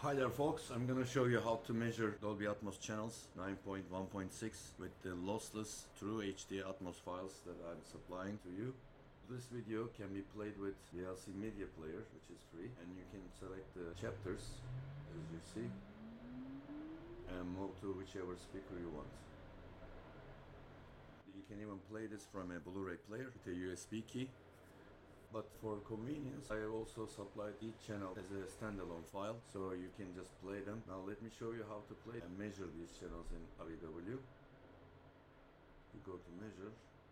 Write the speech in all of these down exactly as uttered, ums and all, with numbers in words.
Hi there folks, I'm gonna show you how to measure Dolby Atmos channels nine point one point six with the lossless TrueHD Atmos files that I'm supplying to you. This video can be played with V L C media player, which is free, and you can select the chapters as you see and move to whichever speaker you want. You can even play this from a Blu-ray player with a U S B key. But for convenience, I have also supplied each channel as a standalone file, so you can just play them. Now let me show you how to play and measure these channels in R E W. You go to measure,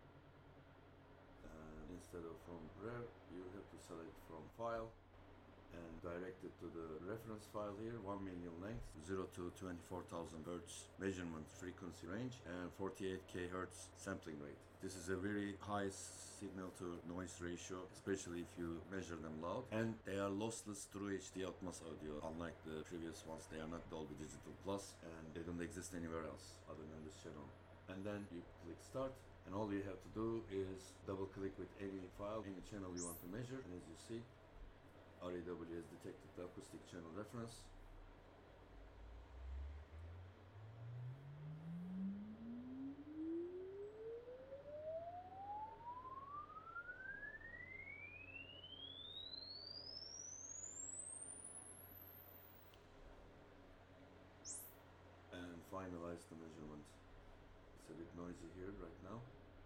and instead of from rare, you have to select from file and direct it to the reference file here, one million length, zero to twenty-four thousand hertz measurement frequency range, and forty-eight K hertz sampling rate. This is a very high signal to noise ratio, especially if you measure them loud. And they are lossless TrueHD Atmos audio. Unlike the previous ones, they are not Dolby Digital Plus, and they don't exist anywhere else other than this channel. And then you click start, and all you have to do is double click with any file, any channel you want to measure, and as you see, R E W has detected the acoustic channel reference. And finalize the measurement. It's a bit noisy here right now.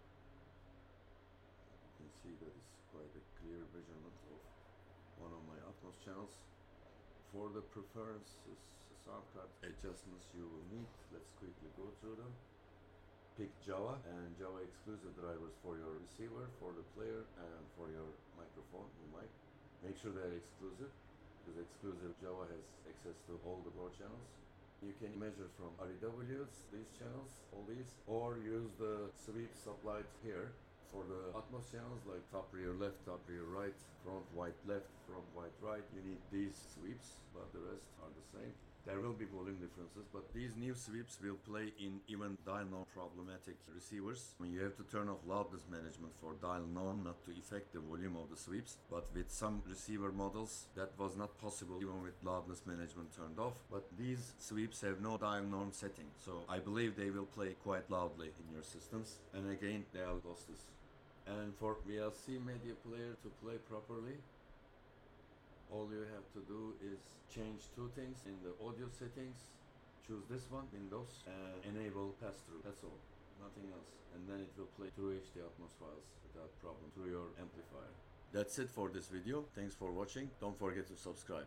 You can see that it's quite a clear measurement of one of my Atmos channels. For the preferences, sound card adjustments you will need, let's quickly go through them. Pick Java and Java exclusive drivers for your receiver, for the player, and for your microphone, your mic. Make sure they're exclusive, because exclusive Java has access to all the core channels. You can measure from R E Ws, these channels, all these, or use the sweeps supplied here. For the Atmos channels like top rear left, top rear right, front white left, front white right, you need these sweeps, but the rest are the same. There will be volume differences, but these new sweeps will play in even dial norm problematic receivers. I mean, you have to turn off loudness management for dial norm not to affect the volume of the sweeps, but with some receiver models that was not possible even with loudness management turned off. But these sweeps have no dial norm setting, so I believe they will play quite loudly in your systems, and again they are lossless. And for V L C media player to play properly, all you have to do is change two things in the audio settings. Choose this one, Windows, and enable pass-through. That's all, nothing else. And then it will play TrueHD Atmos files without problem through your amplifier. That's it for this video. Thanks for watching. Don't forget to subscribe.